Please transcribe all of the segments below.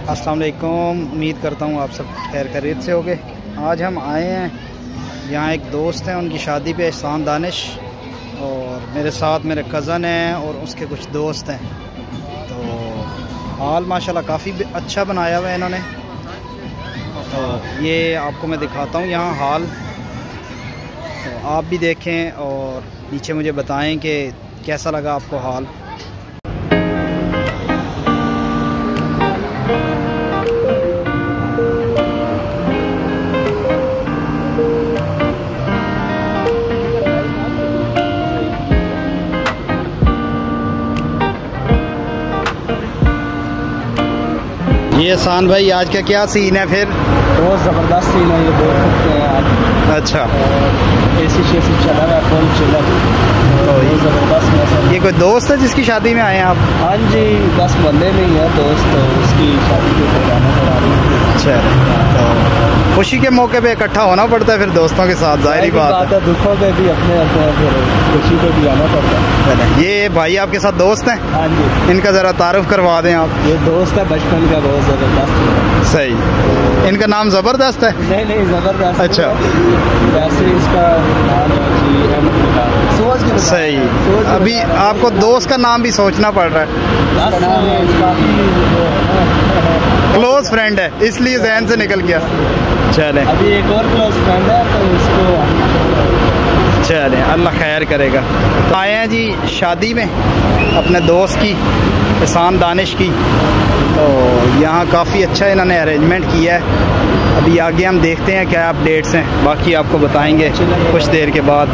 अस्सलाम वालेकुम। उम्मीद करता हूँ आप सब खैर खैरियत से होगे। आज हम आए हैं, यहाँ एक दोस्त हैं, उनकी शादी पे एहसान दानिश, और मेरे साथ मेरे कज़न हैं और उसके कुछ दोस्त हैं। तो हाल माशाल्लाह काफ़ी अच्छा बनाया हुआ है इन्होंने। तो ये आपको मैं दिखाता हूँ यहाँ हाल, तो आप भी देखें और नीचे मुझे बताएं कि कैसा लगा आपको हाल। ये एहसान भाई, आज का क्या सीन है फिर? बहुत ज़बरदस्त सीन है, ये देख सकते हैं आप। अच्छा, एसी शेसी चला रहा है, फुल चिलर। तो ये ज़बरदस्त मौसम। ये कोई दोस्त है जिसकी शादी में आए हैं आप? हाँ जी, बस मोहल्ले में ही है दोस्त, तो उसकी शादी के ऊपर जाना पड़ा रही है। अच्छा, तो खुशी के मौके पे इकट्ठा होना पड़ता है फिर दोस्तों के साथ, जाहिर बात है। दुखों पे भी अपने अपने, फिर खुशी पे भी आना पड़ता है। ये भाई आपके साथ दोस्त हैं? हाँ जी। इनका ज़रा तारुफ करवा दें आप। ये दोस्त है बचपन का, बहुत ज़बरदस्त। सही। इनका नाम ज़बरदस्त है? नहीं ज़बरदस्त। अच्छा, वैसे इसका नाम है जी सोच के। सही। अभी आपको दोस्त का नाम भी सोचना पड़ रहा है। क्लोज फ्रेंड है इसलिए जहन से निकल गया। चलें, अभी एक और क्लोज फ्रेंड है, तो उसको चलें, अल्लाह खैर करेगा। तो आए हैं जी शादी में अपने दोस्त की, एहसान दानिश की। तो यहाँ काफ़ी अच्छा इन्होंने अरेंजमेंट किया है। अभी आगे हम देखते हैं क्या अपडेट्स हैं, बाकी आपको बताएंगे कुछ देर के बाद।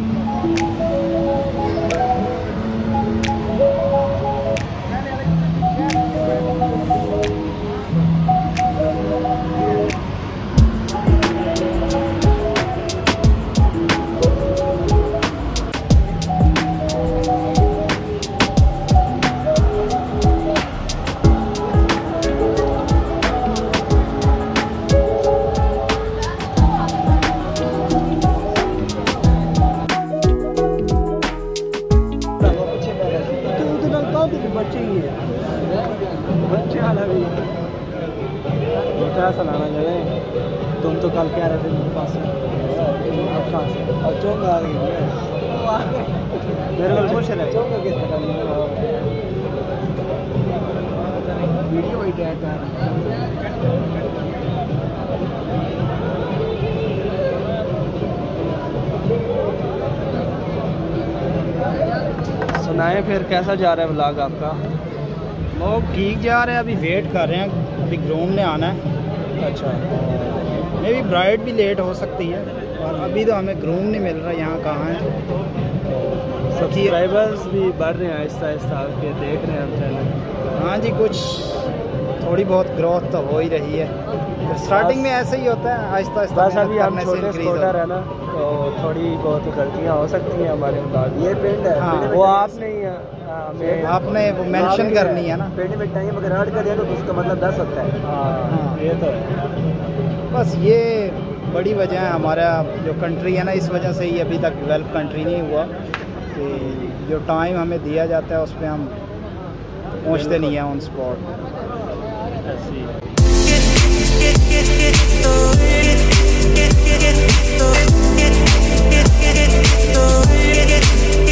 सलाना जाए। तुम तो कल कह रहे थे मेरे पास मेरे को पूछ रहे वीडियो वही टैग कर। सुनाए फिर कैसा जा रहा है व्लॉग आपका? लोग ठीक जा रहे हैं, अभी वेट कर रहे हैं, अभी ग्रूम ने आना है। अच्छा, मे भी ब्राइड भी लेट हो सकती है, और अभी तो हमें ग्रूम नहीं मिल रहा यहाँ कहाँ है। सब्सक्राइबर्स भी बढ़ रहे हैं आहिस्ता आहिस्ता, के देख रहे हैं हम चैनल। हाँ जी, कुछ थोड़ी बहुत ग्रोथ तो हो ही रही है। तो स्टार्टिंग में ऐसे ही होता है, आहिस्ता आहिस्ता। बस अभी हम छोटे स्कूटर है ना, तो थोड़ी बहुत गलतियाँ हो सकती हैं हमारे ब्लॉग। ये पेंट है। हाँ, वो आप नहीं है, आपने वो मेंशन करनी है ना। पेंट में टाइम अगर ऐड कर दिया तो उसका मतलब 10 होता है। हाँ, ये तो है। बस ये बड़ी वजह है, हमारा जो कंट्री है ना, इस वजह से ही अभी तक डेवलप कंट्री नहीं हुआ कि जो टाइम हमें दिया जाता है उस पर हम पहुंचते नहीं हैं ऑन स्पॉट। ऐसी